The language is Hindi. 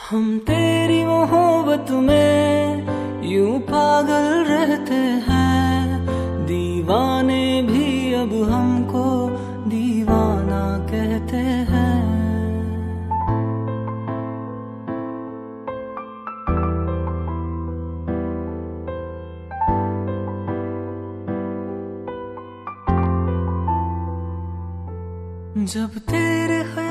हम तेरी मोहब्बत में यूं पागल रहते हैं, दीवाने भी अब हमको दीवाना कहते हैं। जब तेरे